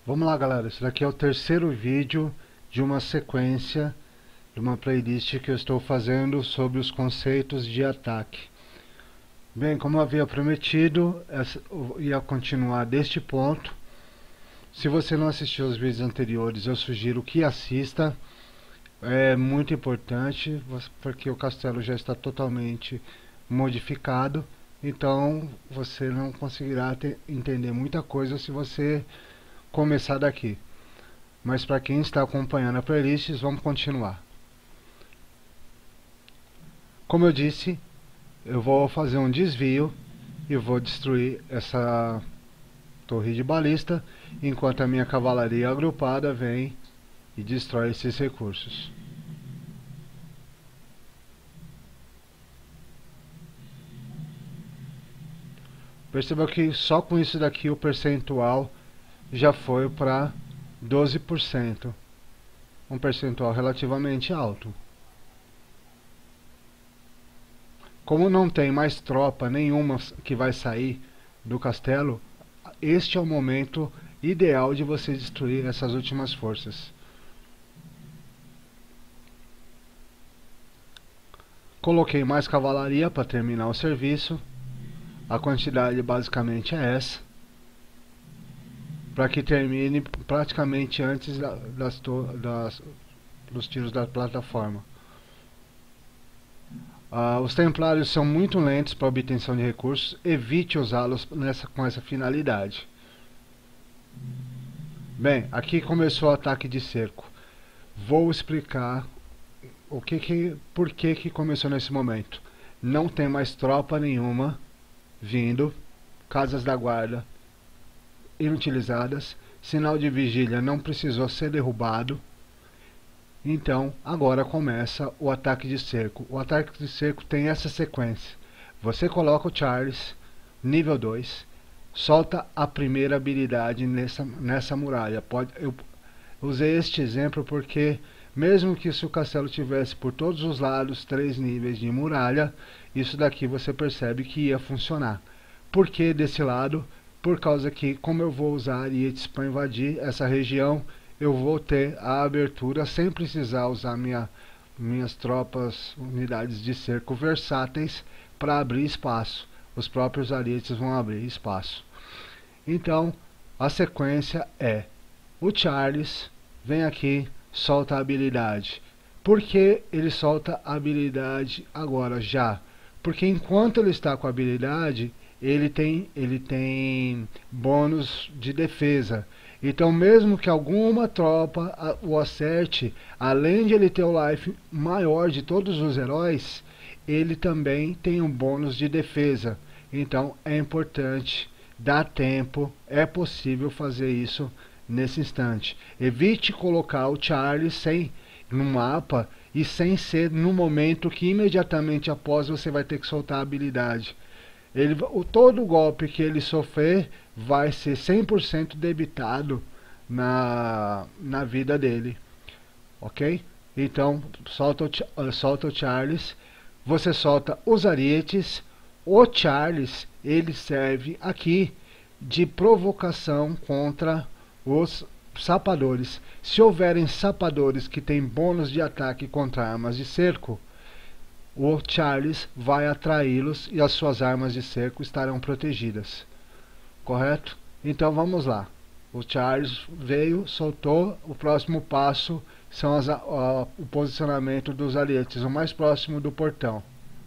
Vamos lá, galera, esse daqui é o terceiro vídeo de uma sequência de uma playlist que eu estou fazendo sobre os conceitos de ataque. Bem, como eu havia prometido, eu ia continuar deste ponto. Se você não assistiu os vídeos anteriores, eu sugiro que assista. É muito importante, porque o castelo já está totalmente modificado, então você não conseguirá entender muita coisa se você começar daqui. Mas para quem está acompanhando a playlist, vamos continuar. Como eu disse, eu vou fazer um desvio e vou destruir essa torre de balista, enquanto a minha cavalaria agrupada vem e destrói esses recursos. Perceba que só com isso daqui o percentual já foi para 12%, um percentual relativamente alto. Como não tem mais tropa nenhuma que vai sair do castelo, este é o momento ideal de você destruir essas últimas forças. Coloquei mais cavalaria para terminar o serviço. A quantidade basicamente é essa, para que termine praticamente antes dos tiros da plataforma. Os templários são muito lentos para obtenção de recursos, evite usá-los com essa finalidade. Bem, aqui começou o ataque de cerco. Vou explicar por que começou nesse momento. Não tem mais tropa nenhuma vindo, casas da guarda inutilizadas, sinal de vigília não precisou ser derrubado. Então agora começa o ataque de cerco. O ataque de cerco tem essa sequência: você coloca o Charles nível 2, solta a primeira habilidade nessa muralha. Eu usei este exemplo porque mesmo que se o castelo tivesse por todos os lados 3 níveis de muralha, isso daqui você percebe que ia funcionar. Por que desse lado? Por causa que, como eu vou usar arietes para invadir essa região, eu vou ter a abertura sem precisar usar minhas tropas, unidades de cerco versáteis para abrir espaço. Os próprios arietes vão abrir espaço. Então, a sequência é: o Charles vem aqui, solta a habilidade. Por que ele solta a habilidade agora já? Porque enquanto ele está com a habilidade, ele tem bônus de defesa. Então mesmo que alguma tropa o acerte, além de ele ter o life maior de todos os heróis, ele também tem um bônus de defesa. Então é importante, dá tempo, é possível fazer isso nesse instante. Evite colocar o Charles no mapa e sem ser no momento que imediatamente após você vai ter que soltar a habilidade. Todo golpe que ele sofrer vai ser 100% debitado na vida dele, ok? Então solta o Charles, você solta os arietes. O Charles ele serve aqui de provocação contra os sapadores. Se houverem sapadores que têm bônus de ataque contra armas de cerco, o Charles vai atraí-los e as suas armas de cerco estarão protegidas. Correto? Então vamos lá. O Charles veio, soltou. O próximo passo são o posicionamento dos arietes, o mais próximo do portão.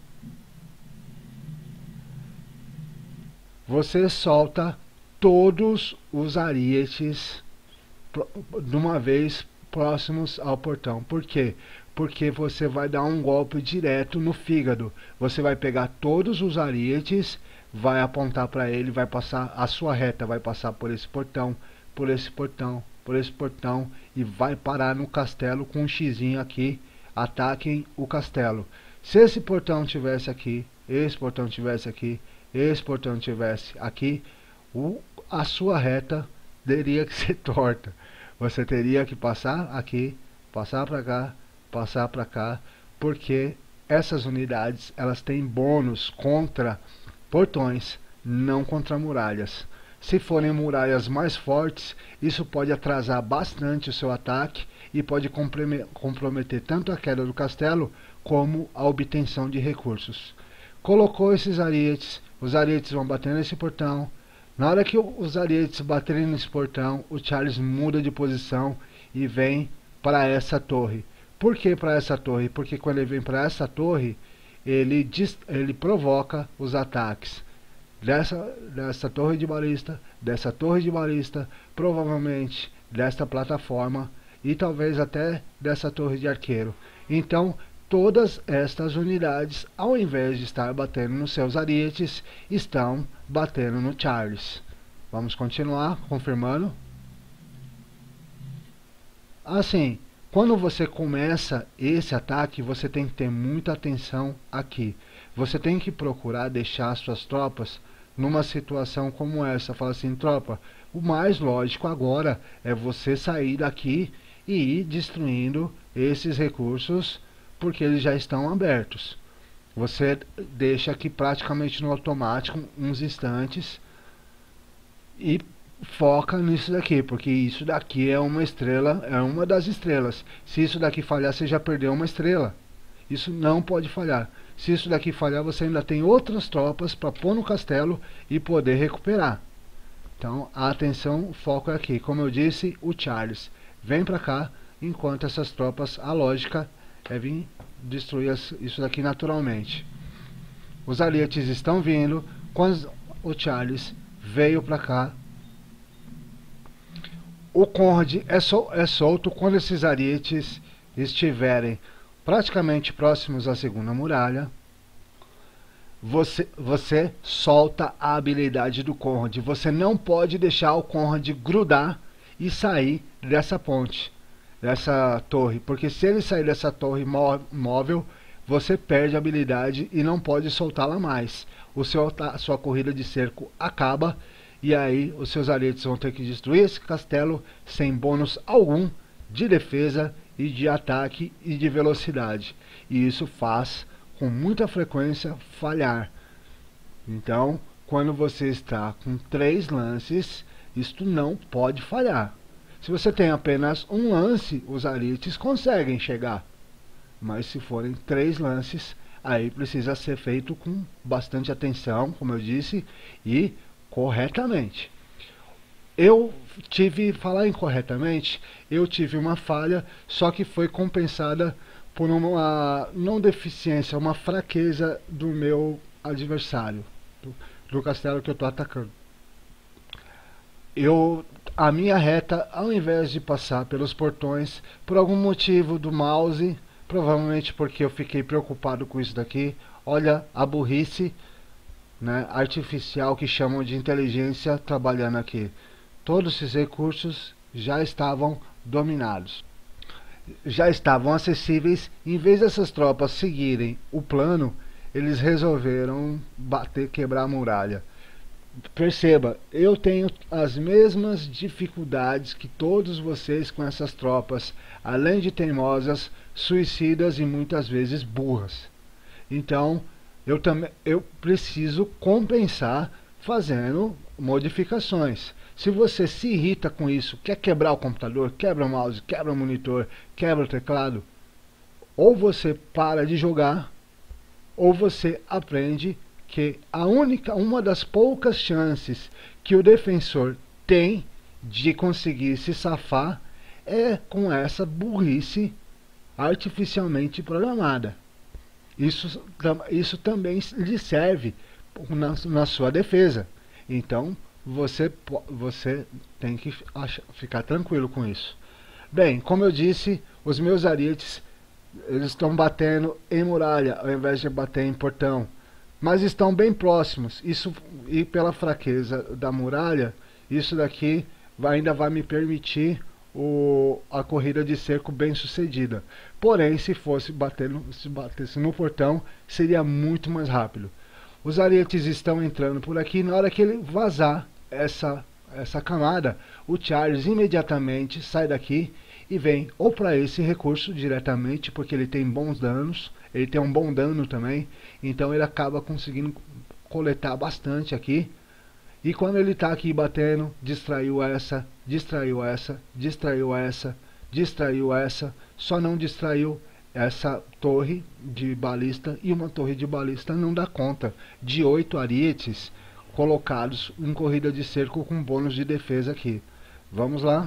Você solta todos os arietes de uma vez próximos ao portão. Por quê? Porque você vai dar um golpe direto no fígado. Você vai pegar todos os arietes, vai apontar para ele, vai passar a sua reta, vai passar por esse portão, por esse portão, por esse portão e vai parar no castelo com um xizinho aqui. Ataquem o castelo. Se esse portão tivesse aqui, esse portão tivesse aqui, esse portão tivesse aqui, a sua reta teria que ser torta. Você teria que passar aqui, passar para cá, porque essas unidades elas têm bônus contra portões, não contra muralhas. Se forem muralhas mais fortes, isso pode atrasar bastante o seu ataque e pode comprometer tanto a queda do castelo como a obtenção de recursos. Colocou esses arietes, os arietes vão bater nesse portão. Na hora que os arietes baterem nesse portão, o Charles muda de posição e vem para essa torre. Por que para essa torre? Porque quando ele vem para essa torre, ele provoca os ataques dessa torre de balista, dessa torre de balista, provavelmente desta plataforma e talvez até dessa torre de arqueiro. Então, todas estas unidades, ao invés de estar batendo nos seus arietes, estão batendo no Charles. Vamos continuar confirmando. Assim, quando você começa esse ataque, você tem que ter muita atenção aqui. Você tem que procurar deixar suas tropas numa situação como essa. Fala assim, tropa, o mais lógico agora é você sair daqui e ir destruindo esses recursos, porque eles já estão abertos. Você deixa aqui praticamente no automático uns instantes e foca nisso daqui, porque isso daqui é uma estrela, é uma das estrelas. Se isso daqui falhar, você já perdeu uma estrela. Isso não pode falhar. Se isso daqui falhar, você ainda tem outras tropas para pôr no castelo e poder recuperar. Então, a atenção, o foco é aqui. Como eu disse, o Charles vem para cá, enquanto essas tropas, a lógica é vir destruir isso daqui naturalmente. Os arietes estão vindo. Quando o Charles veio para cá, o Conrad é solto quando esses arietes estiverem praticamente próximos à segunda muralha. Você solta a habilidade do Conrad. Você não pode deixar o Conrad grudar e sair dessa ponte, dessa torre, porque se ele sair dessa torre móvel, você perde a habilidade e não pode soltá-la mais. A sua corrida de cerco acaba e aí os seus arietes vão ter que destruir esse castelo sem bônus algum de defesa e de ataque e de velocidade. E isso faz com muita frequência falhar. Então, quando você está com 3 lances, isto não pode falhar. Se você tem apenas um lance, os arietes conseguem chegar. Mas se forem 3 lances, aí precisa ser feito com bastante atenção, como eu disse, e corretamente. Falar incorretamente, eu tive uma falha, só que foi compensada por uma não deficiência, uma fraqueza do meu adversário, do castelo que eu estou atacando. A minha reta, ao invés de passar pelos portões, por algum motivo do mouse, provavelmente porque eu fiquei preocupado com isso daqui, olha a burrice, né, artificial que chamam de inteligência trabalhando aqui. Todos esses recursos já estavam dominados, já estavam acessíveis. Em vez dessas tropas seguirem o plano, eles resolveram quebrar a muralha. Perceba, eu tenho as mesmas dificuldades que todos vocês com essas tropas, além de teimosas, suicidas e muitas vezes burras. Então, eu preciso compensar fazendo modificações. Se você se irrita com isso, quer quebrar o computador, quebra o mouse, quebra o monitor, quebra o teclado, ou você para de jogar, ou você aprende que uma das poucas chances que o defensor tem de conseguir se safar é com essa burrice artificialmente programada. Isso também lhe serve na sua defesa. Então você tem que ficar tranquilo com isso. Bem, como eu disse, os meus arietes eles estão batendo em muralha ao invés de bater em portão, mas estão bem próximos. Isso, e pela fraqueza da muralha, isso daqui ainda vai me permitir a corrida de cerco bem sucedida. Porém, se batesse no portão, seria muito mais rápido. Os arietes estão entrando por aqui. Na hora que ele vazar essa camada, o Charles imediatamente sai daqui e vem ou para esse recurso diretamente, porque ele tem bons danos, ele tem um bom dano também, então ele acaba conseguindo coletar bastante aqui. E quando ele está aqui batendo, distraiu essa, distraiu essa, distraiu essa, distraiu essa, só não distraiu essa torre de balista, e uma torre de balista não dá conta de 8 arietes colocados em corrida de cerco com bônus de defesa aqui. Vamos lá.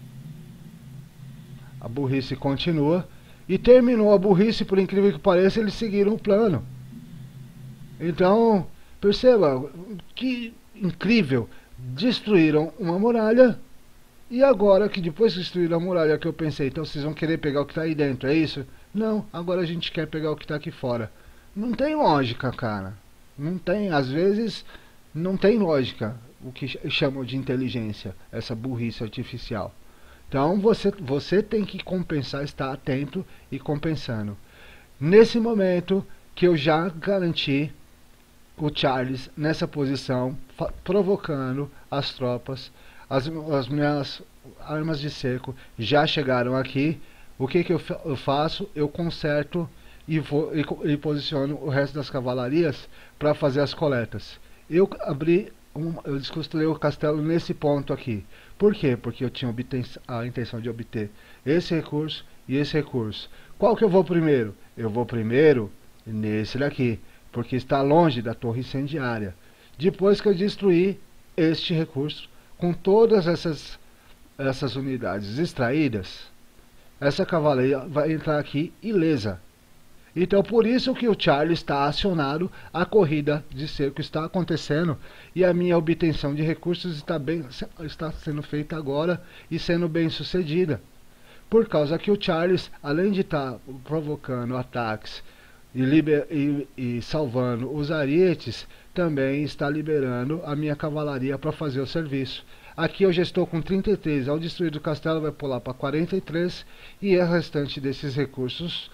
A burrice continua. E terminou a burrice, por incrível que pareça, eles seguiram o plano. Então, perceba que incrível. Destruíram uma muralha. E agora que depois que destruíram a muralha, que eu pensei, então vocês vão querer pegar o que está aí dentro, é isso? Não, agora a gente quer pegar o que está aqui fora. Não tem lógica, cara. Não tem, às vezes, não tem lógica o que chamam de inteligência, essa burrice artificial. Então você tem que compensar, estar atento e compensando. Nesse momento que eu já garanti o Charles nessa posição, provocando as tropas, as minhas armas de cerco já chegaram aqui. O que eu faço? Eu conserto e posiciono o resto das cavalarias para fazer as coletas. Eu desconstruí o castelo nesse ponto aqui. Por quê? Porque eu tinha a intenção de obter esse recurso e esse recurso. Qual que eu vou primeiro? Eu vou primeiro nesse daqui, porque está longe da torre incendiária. Depois que eu destruir este recurso, com todas essas unidades extraídas, essa cavalaria vai entrar aqui ilesa. Então por isso que o Charles está acionado, a corrida de cerco está acontecendo e a minha obtenção de recursos está sendo feita agora e sendo bem sucedida. Por causa que o Charles, além de estar provocando ataques e salvando os arietes, também está liberando a minha cavalaria para fazer o serviço. Aqui eu já estou com 33, ao destruir o castelo vai pular para 43 e o restante desses recursos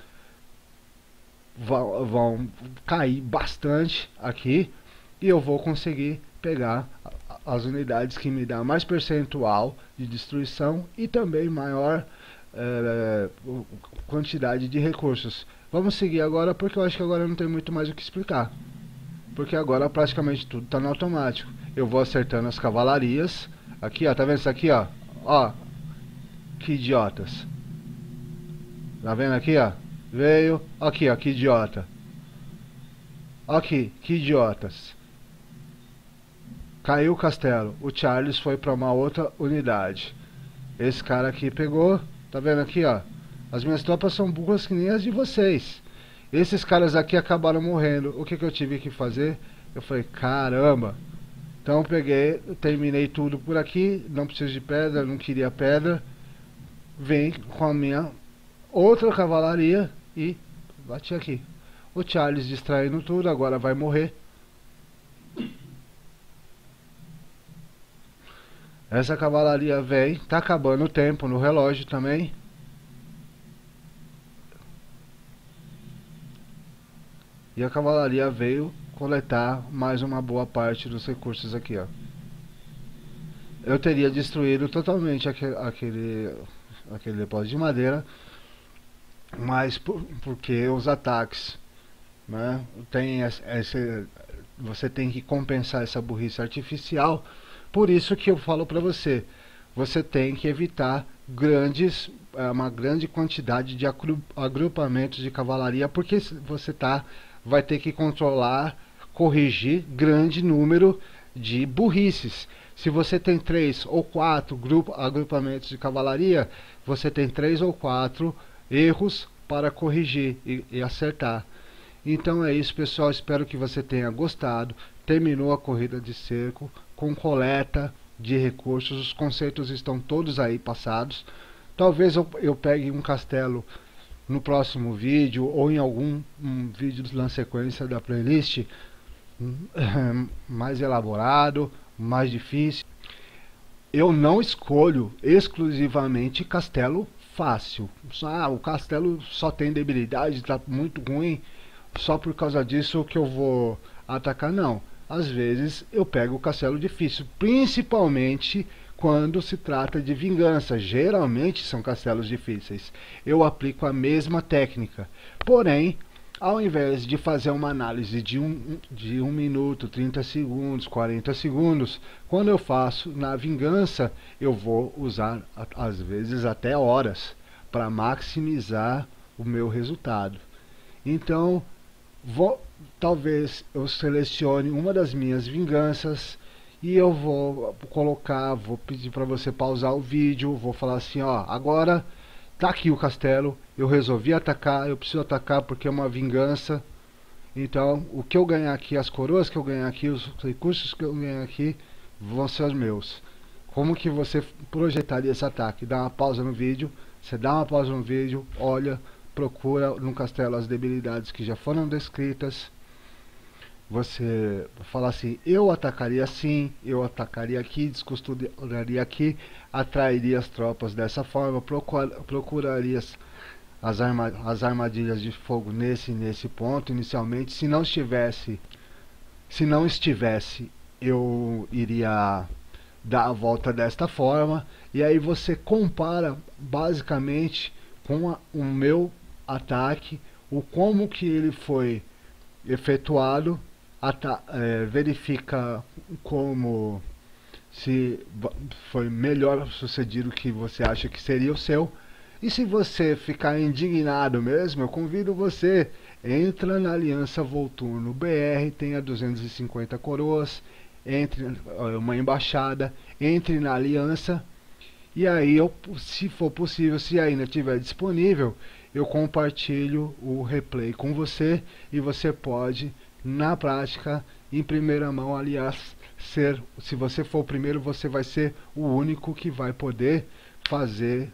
vão cair bastante aqui e eu vou conseguir pegar as unidades que me dão mais percentual de destruição e também maior quantidade de recursos. Vamos seguir agora, porque eu acho que agora não tem muito mais o que explicar, porque agora praticamente tudo está no automático. Eu vou acertando as cavalarias aqui, ó, tá vendo isso aqui, ó, que idiotas, tá vendo aqui, ó, veio, aqui, ó, que idiota, aqui, que idiotas, caiu o castelo, o Charles foi para uma outra unidade, esse cara aqui pegou, tá vendo aqui, ó, as minhas tropas são burras que nem as de vocês, esses caras aqui acabaram morrendo. O que eu tive que fazer? Eu falei, caramba. Então eu peguei, terminei tudo por aqui, não preciso de pedra, não queria pedra. Vem com a minha outra cavalaria e bati aqui. O Charles distraindo tudo, agora vai morrer. Essa cavalaria vem, tá acabando o tempo no relógio também. E a cavalaria veio coletar mais uma boa parte dos recursos aqui, ó. Eu teria destruído totalmente aquele depósito de madeira, mas porque os ataques, né, você tem que compensar essa burrice artificial. Por isso que eu falo para você, você tem que evitar uma grande quantidade de agrupamentos de cavalaria, porque você vai ter que corrigir grande número de burrices. Se você tem 3 ou 4 agrupamentos de cavalaria, você tem 3 ou 4 erros para corrigir e acertar. Então é isso, pessoal, espero que você tenha gostado. Terminou a corrida de cerco com coleta de recursos, os conceitos estão todos aí passados. Talvez eu pegue um castelo no próximo vídeo ou em algum vídeo na sequência da playlist mais elaborado, mais difícil. Eu não escolho exclusivamente castelo fácil. O castelo só tem debilidade, está muito ruim, só por causa disso que eu vou atacar. Não, às vezes eu pego o castelo difícil, principalmente quando se trata de vingança. Geralmente são castelos difíceis. Eu aplico a mesma técnica, porém Ao invés de fazer uma análise de 1 minuto, 30 segundos, 40 segundos, quando eu faço na vingança, eu vou usar às vezes até horas para maximizar o meu resultado. Então, talvez eu selecione uma das minhas vinganças e eu vou pedir para você pausar o vídeo, vou falar assim, ó, agora tá aqui o castelo, eu resolvi atacar, eu preciso atacar porque é uma vingança. Então, o que eu ganhar aqui, as coroas que eu ganhar aqui, os recursos que eu ganhar aqui, vão ser os meus. Como que você projetaria esse ataque? Dá uma pausa no vídeo, você dá uma pausa no vídeo, olha, procura no castelo as debilidades que já foram descritas. Você fala assim, eu atacaria assim, eu atacaria aqui, descosturaria aqui, atrairia as tropas dessa forma, procuraria as armadilhas de fogo nesse ponto inicialmente. Se não estivesse, eu iria dar a volta desta forma. E aí você compara basicamente com o meu ataque, o como que ele foi efetuado, verifica como se foi melhor sucedido que você acha que seria o seu. E se você ficar indignado mesmo, eu convido você, entra na Aliança Volturno BR, tenha 250 coroas, entre uma embaixada, entre na aliança. E aí, se for possível, se ainda estiver disponível, eu compartilho o replay com você e você pode, na prática, em primeira mão, aliás, se você for o primeiro, você vai ser o único que vai poder fazer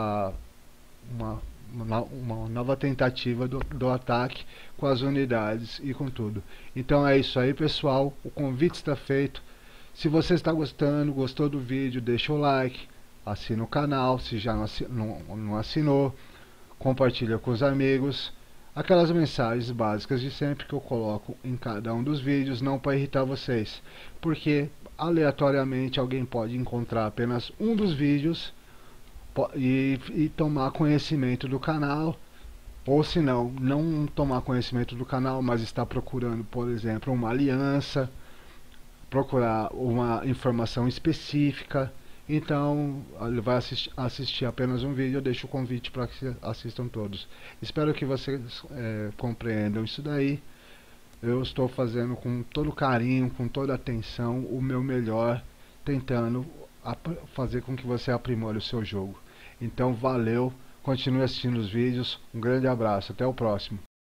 uma nova tentativa do ataque com as unidades e com tudo. Então é isso aí, pessoal, o convite está feito. Se você está gostou do vídeo, deixa o like, assina o canal se já não assinou, compartilha com os amigos, aquelas mensagens básicas de sempre que eu coloco em cada um dos vídeos, não para irritar vocês, porque aleatoriamente alguém pode encontrar apenas um dos vídeos e tomar conhecimento do canal, ou se não tomar conhecimento do canal, mas está procurando, por exemplo, uma aliança, procurar uma informação específica. Então ele vai assistir apenas um vídeo. Eu deixo o convite para que assistam todos. Espero que vocês compreendam isso daí. Eu estou fazendo com todo carinho, com toda atenção, o meu melhor, tentando fazer com que você aprimore o seu jogo. Então valeu, continue assistindo os vídeos, um grande abraço, até o próximo.